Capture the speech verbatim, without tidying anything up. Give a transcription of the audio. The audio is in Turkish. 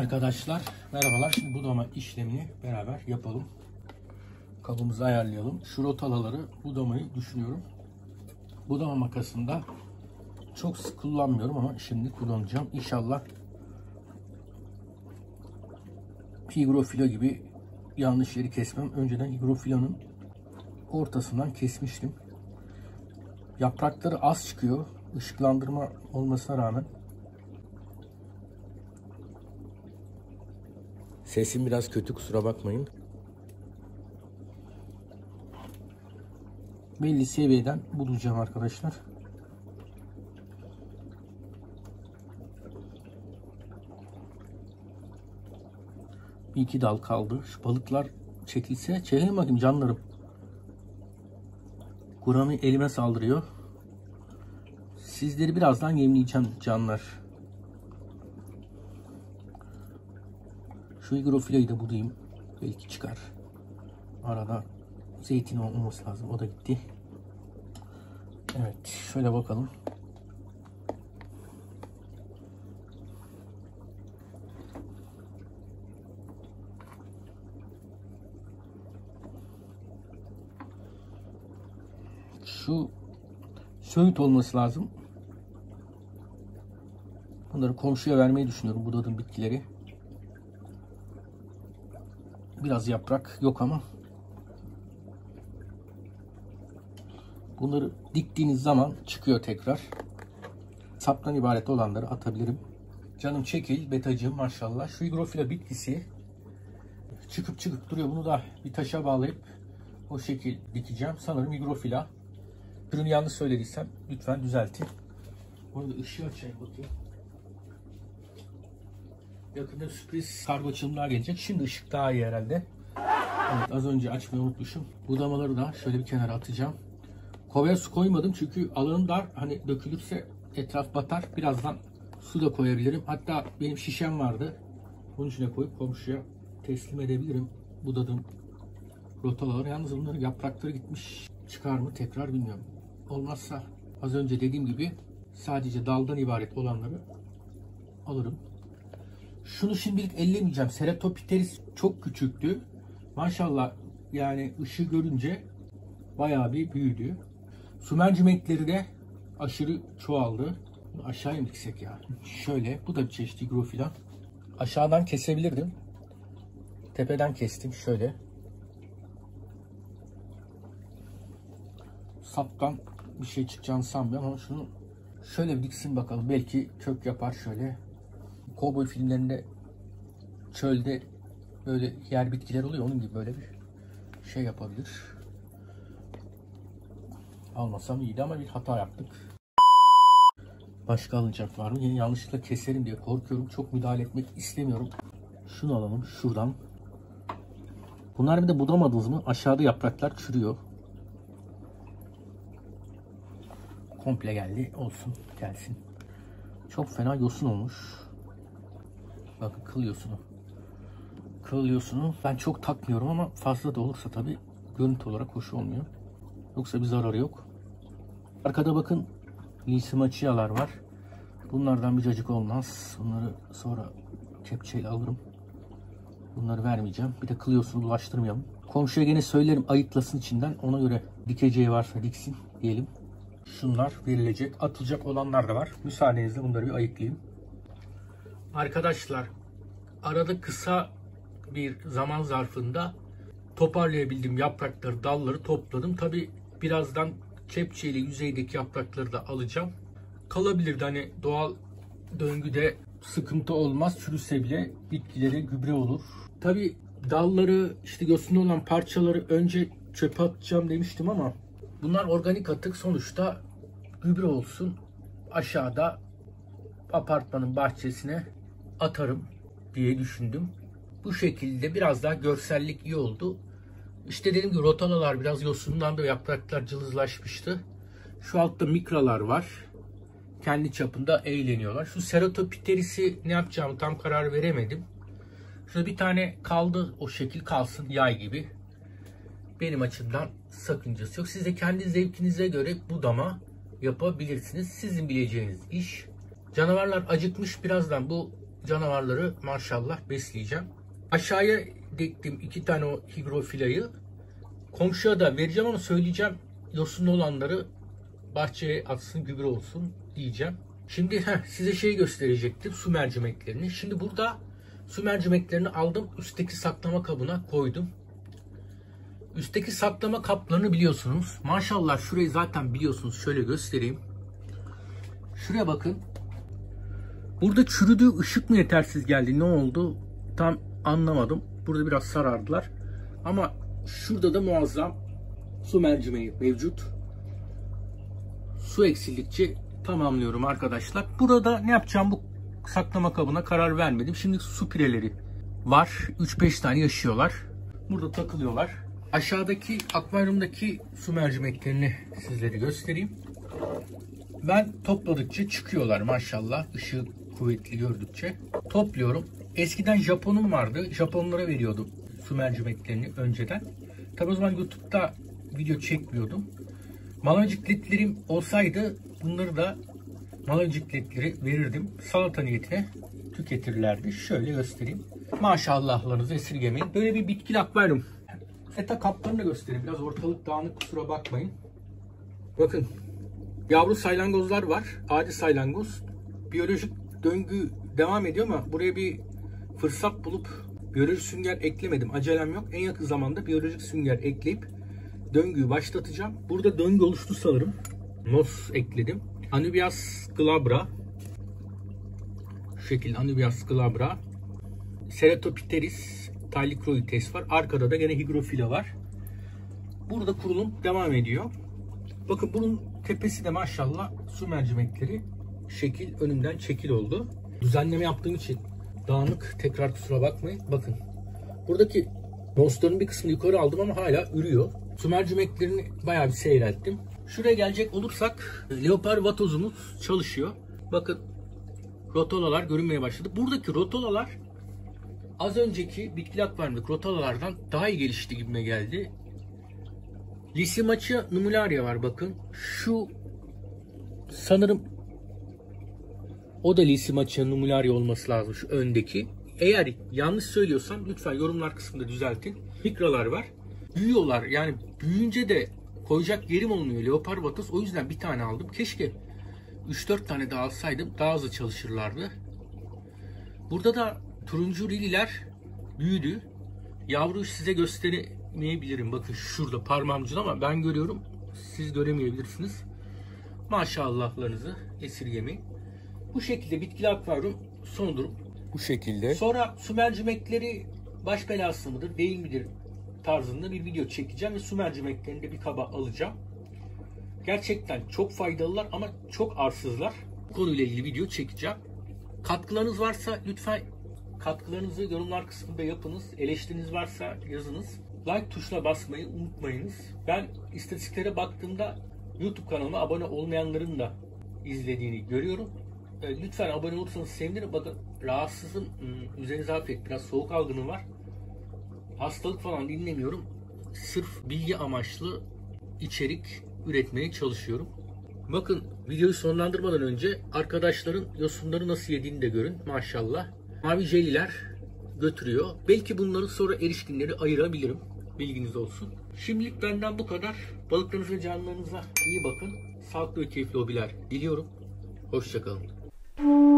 Arkadaşlar merhabalar. Şimdi budama işlemini beraber yapalım. Kabımızı ayarlayalım. Şu rotaları budamayı düşünüyorum. Budama makasında çok sık kullanmıyorum ama şimdi kullanacağım. İnşallah higrofilo gibi yanlış yeri kesmem. Önceden higrofilonun ortasından kesmiştim. Yaprakları az çıkıyor. Işıklandırma olmasına rağmen. Sesim biraz kötü, kusura bakmayın. Belli seviyeden bulacağım arkadaşlar. Bir iki dal kaldı. Şu balıklar çekilse çekelim bakayım canlarım. Gurami elime saldırıyor. Sizleri birazdan yemleyeceğim canlar. Şu higrofilayı da bulayım. Belki çıkar. Arada zeytin olması lazım. O da gitti. Evet. Şöyle bakalım. Şu söğüt olması lazım. Bunları komşuya vermeyi düşünüyorum. Budadığım bitkileri. Biraz yaprak yok ama bunları diktiğiniz zaman çıkıyor tekrar. Saptan ibaret olanları atabilirim. Canım çekil betacığım maşallah. Şu higrofila bitkisi çıkıp çıkıp duruyor. Bunu da bir taşa bağlayıp o şekil dikeceğim. Sanırım higrofila. Ürünü yanlış söylediysem lütfen düzeltin. Burada ışığı açayım bakayım. Yakında sürpriz kargo açılımlar gelecek. Şimdi ışık daha iyi herhalde. Evet, az önce açmayı unutmuşum. Budamaları da şöyle bir kenara atacağım. Kovaya su koymadım çünkü alanım dar. Hani dökülürse etraf batar. Birazdan su da koyabilirim. Hatta benim şişem vardı. Bunun içine koyup komşuya teslim edebilirim. Budadığım rotaları. Yalnız bunların yaprakları gitmiş. Çıkar mı tekrar bilmiyorum. Olmazsa az önce dediğim gibi sadece daldan ibaret olanları alırım. Şunu şimdilik ellemeyeceğim. Ceratopteris çok küçüktü. Maşallah yani ışığı görünce bayağı bir büyüdü. Su mercimekleri de aşırı çoğaldı. Aşağıya mı diksek ya? Şöyle, bu da bir çeşit higrofila. Aşağıdan kesebilirdim. Tepeden kestim şöyle. Saptan bir şey çıkacağını sanmıyorum ama şunu şöyle bir diksin bakalım. Belki kök yapar şöyle. Kovboy filmlerinde çölde böyle yer bitkiler oluyor. Onun gibi böyle bir şey yapabilir. Almasam iyiydi ama bir hata yaptık. Başka alınacak var mı? Yine yanlışlıkla keserim diye korkuyorum. Çok müdahale etmek istemiyorum. Şunu alalım şuradan. Bunlar bir de budamadınız mı? Aşağıda yapraklar çürüyor. Komple geldi. Olsun. Gelsin. Çok fena yosun olmuş. Bakın kıl yosunu. Kıl yosunu ben çok takmıyorum ama fazla da olursa tabi görüntü olarak hoş olmuyor. Yoksa bir zararı yok. Arkada bakın Lysimachyalar var. Bunlardan bir cacık olmaz. Bunları sonra kepçeyle alırım. Bunları vermeyeceğim. Bir de kıl yosunu bulaştırmayalım. Komşuya gene söylerim ayıklasın içinden. Ona göre dikeceği varsa diksin diyelim. Şunlar verilecek. Atılacak olanlar da var. Müsaadenizle bunları bir ayıklayayım. Arkadaşlar arada kısa bir zaman zarfında toparlayabildiğim yaprakları, dalları topladım. Tabi birazdan kepçeyle yüzeydeki yaprakları da alacağım. Kalabilirdi hani doğal döngüde sıkıntı olmaz. Çürüse bile bitkilere gübre olur. Tabi dalları işte yosunlu olan parçaları önce çöpe atacağım demiştim ama bunlar organik atık, sonuçta gübre olsun. Aşağıda apartmanın bahçesine atarım diye düşündüm. Bu şekilde biraz daha görsellik iyi oldu. İşte dediğim gibi rotalalar biraz yosundan da yapraklar cılızlaşmıştı. Şu altta mikralar var. Kendi çapında eğleniyorlar. Şu Ceratopteris'i ne yapacağımı tam karar veremedim. Şurada bir tane kaldı, o şekil kalsın yay gibi. Benim açımdan sakıncası yok. Siz de kendi zevkinize göre budama yapabilirsiniz. Sizin bileceğiniz iş. Canavarlar acıkmış, birazdan bu canavarları maşallah besleyeceğim. Aşağıya diktim iki tane o higrofilayı. Komşuya da vereceğim ama söyleyeceğim yosunlu olanları bahçeye atsın, gübre olsun diyeceğim. Şimdi heh, size şey gösterecektim, su mercimeklerini. Şimdi burada su mercimeklerini aldım, üstteki saklama kabına koydum. Üstteki saklama kaplarını biliyorsunuz. Maşallah şurayı zaten biliyorsunuz. Şöyle göstereyim. Şuraya bakın. Burada çürüdü, ışık mı yetersiz geldi, ne oldu tam anlamadım. Burada biraz sarardılar. Ama şurada da muazzam su mercimeği mevcut. Su eksildikçe tamamlıyorum arkadaşlar. Burada ne yapacağım, bu saklama kabına karar vermedim. Şimdi su pireleri var. üç beş tane yaşıyorlar. Burada takılıyorlar. Aşağıdaki akvaryumdaki su mercimeklerini sizlere göstereyim. Ben topladıkça çıkıyorlar maşallah. Işığı kuvvetli gördükçe. Topluyorum. Eskiden Japonum vardı. Japonlara veriyordum su mercimeklerini önceden. Tabi o zaman YouTube'da video çekmiyordum. Malacikletlerim olsaydı bunları da malacikletleri verirdim. Salata niyetine tüketirlerdi. Şöyle göstereyim. Maşallahlarınızı esirgemeyin. Böyle bir bitkili akvaryum. Eta kaplarını da göstereyim. Biraz ortalık dağınık, kusura bakmayın. Bakın. Yavru saylangozlar var. Adi saylangoz. Biyolojik döngü devam ediyor ama buraya bir fırsat bulup biyolojik sünger eklemedim. Acelem yok. En yakın zamanda biyolojik sünger ekleyip döngüyü başlatacağım. Burada döngü oluştu sanırım. Nos ekledim. Anubias glabra. Şu şekilde Anubias glabra. Ceratopteris thylakoides var. Arkada da gene higrofila var. Burada kurulum devam ediyor. Bakın bunun tepesi de maşallah su mercimekleri şekil önümden çekil oldu. Düzenleme yaptığım için dağınık, tekrar kusura bakmayın. Bakın buradaki nosların bir kısmını yukarı aldım ama hala ürüyor. Su mercimeklerini bayağı bir seyrelttim. Şuraya gelecek olursak leopar vatozumuz çalışıyor. Bakın rotolalar görünmeye başladı. Buradaki rotolalar az önceki bitkili akvaryumdaki rotolalardan daha iyi gelişti gibime geldi. Lysimachia numularia var bakın. Şu sanırım o da Lysimachia numularia olması lazım, şu öndeki. Eğer yanlış söylüyorsam lütfen yorumlar kısmında düzeltin. Mikralar var. Büyüyorlar. Yani büyüyünce de koyacak yerim olmuyor. Leopar vatoz. O yüzden bir tane aldım. Keşke üç dört tane daha alsaydım. Daha hızlı çalışırlardı. Burada da turuncu lililer büyüdü. Yavru size gösteremeyebilirim. Bakın şurada parmağımcın ama ben görüyorum. Siz göremeyebilirsiniz. Maşallahlarınızı esirgemeyin. Bu şekilde bitkili akvaryum son durum. Bu şekilde. Sonra su mercimekleri baş belası mıdır değil midir tarzında bir video çekeceğim ve su mercimeklerini de bir kaba alacağım. Gerçekten çok faydalılar ama çok arsızlar. Bu konuyla ilgili video çekeceğim. Katkılarınız varsa lütfen katkılarınızı yorumlar kısmında yapınız. Eleştiriniz varsa yazınız. Like tuşuna basmayı unutmayınız. Ben istatistiklere baktığımda YouTube kanalıma abone olmayanların da izlediğini görüyorum. Lütfen abone olursanız sevinirim. Bakın rahatsızım. Üzerinize afiyet. Biraz soğuk algınım var. Hastalık falan dinlemiyorum. Sırf bilgi amaçlı içerik üretmeye çalışıyorum. Bakın videoyu sonlandırmadan önce arkadaşların yosunları nasıl yediğini de görün. Maşallah. Mavi jeliler götürüyor. Belki bunları sonra erişkinleri ayırabilirim. Bilginiz olsun. Şimdilik benden bu kadar. Balıklarınıza ve canlarınıza iyi bakın. Sağlıklı ve keyifli hobiler diliyorum. Hoşça kalın.